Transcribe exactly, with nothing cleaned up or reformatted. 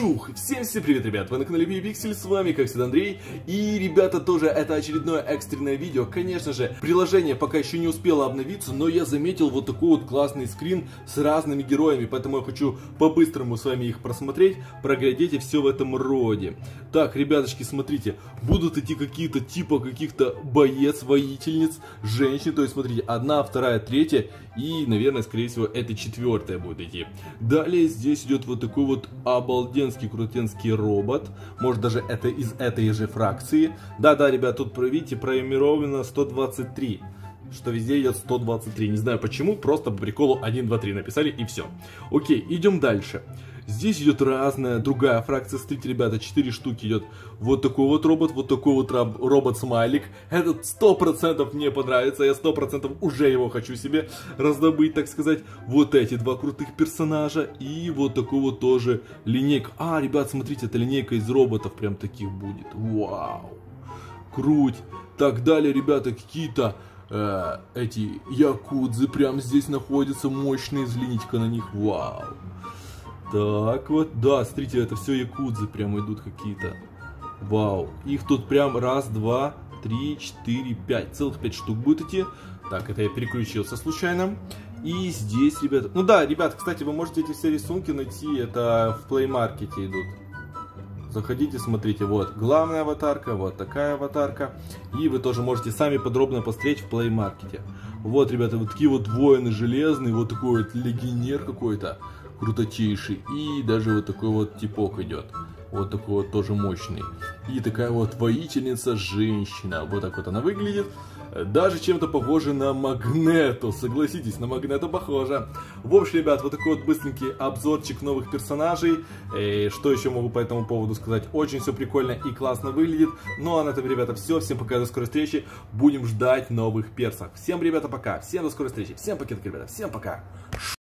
Вжух! Всем всем привет, ребят! Вы на канале Пиксель, с вами, как всегда, Андрей. И, ребята, тоже это очередное экстренное видео. Конечно же, приложение пока еще не успело обновиться, но я заметил вот такой вот классный скрин с разными героями, поэтому я хочу по-быстрому с вами их просмотреть, проглядеть и все в этом роде. Так, ребяточки, смотрите, будут идти какие-то типа каких-то боец, воительниц, женщин, то есть, смотрите, одна, вторая, третья и, наверное, скорее всего, это четвертая будет идти. Далее здесь идет вот такой вот обалденский, крутенский робот. Может, даже это из этой же фракции. Да-да, ребят, тут, видите, пронумеровано сто двадцать три. Что везде идет сто двадцать три. Не знаю почему, просто по приколу один, два, три написали и все. Окей, идем дальше. Здесь идет разная другая фракция. Смотрите, ребята, четыре штуки идет. Вот такой вот робот, вот такой вот робот-смайлик. Этот сто процентов мне понравится. Я сто процентов уже его хочу себе раздобыть, так сказать. Вот эти два крутых персонажа. И вот такой вот тоже линейка. А, ребят, смотрите, это линейка из роботов прям таких будет. Вау. Круть. Так, далее, ребята, какие-то э, эти якудзы прям здесь находятся. Мощные, взгляните-ка на них. Вау. Так вот, да, смотрите, это все якудзы прям идут какие-то. Вау. Их тут прям раз, два, три, четыре, пять. Целых пять штук будет идти. Так, это я переключился случайно. И здесь, ребята... Ну да, ребят, кстати, вы можете эти все рисунки найти. Это в Play Market идут. Заходите, смотрите. Вот главная аватарка, вот такая аватарка. И вы тоже можете сами подробно посмотреть в Play Market. Вот, ребята, вот такие вот воины железные. Вот такой вот легионер какой-то. Крутотейший. И даже вот такой вот типок идет. Вот такой вот тоже мощный. И такая вот воительница женщина. Вот так вот она выглядит. Даже чем-то похоже на Магнету. Согласитесь, на Магнету похоже. В общем, ребят, вот такой вот быстренький обзорчик новых персонажей. И что еще могу по этому поводу сказать? Очень все прикольно и классно выглядит. Ну а на этом, ребята, все. Всем пока, до скорой встречи. Будем ждать новых персов. Всем, ребята, пока. Всем до скорой встречи. Всем пакетик, ребята. Всем пока.